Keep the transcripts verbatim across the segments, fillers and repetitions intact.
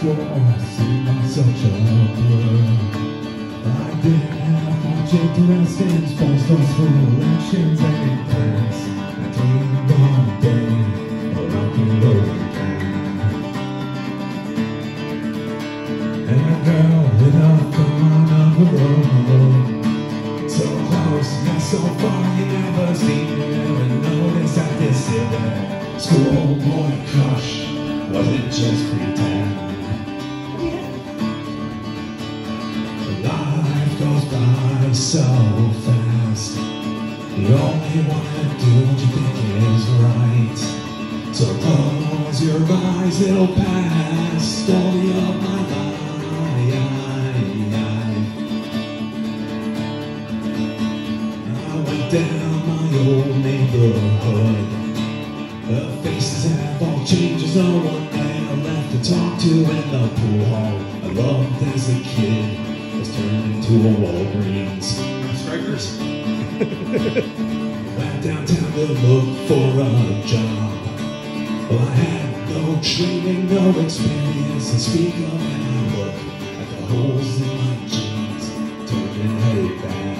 was seemed such a blur. I didn't have much interest in sports, cultural elections and plans. I dreamed one day a rock and roll band. And a girl lit up on the road, so close yet so far, you never see me, never notice I consider schoolboy crush. Was it just pretend? Life goes by so fast. You only wanna do what you think is right. So close your eyes, it'll pass. Story of my life. I went down my old neighborhood. The faces have all changed, there's no one there left to talk to in the pool hall I loved as a kid was turned into a Walgreens. Strikers? Went downtown to look for a job. Well, I had no training, no experience to speak of, and I look at the holes in my jeans, turning headed back.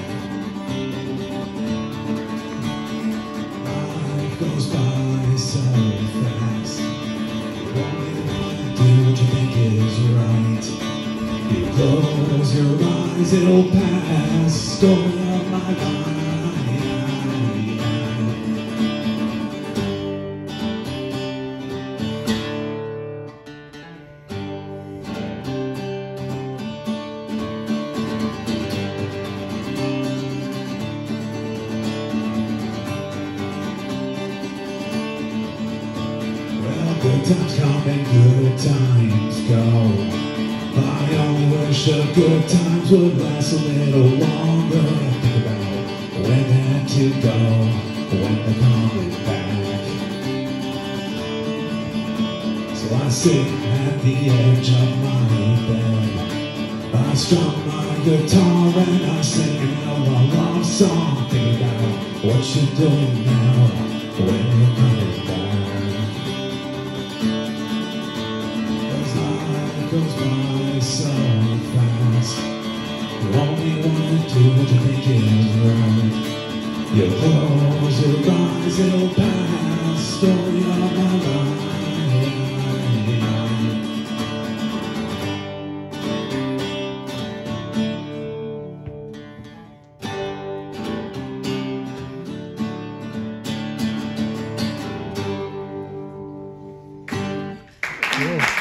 Life goes by so fast. You only wanna do what you think is right. You close your eyes, it'll pass. Story of my life. Good times come and good times go. I only wish the good times would last a little longer. Think about when they had to go, when they're coming back. So I sit at the edge of my bed. I strum my guitar and I sing a love song. Think about what you're doing now, when you're coming back. Life goes by so fast. You only wanna do what you think is right. You close your eyes, it'll pass. Story of my life. Cool.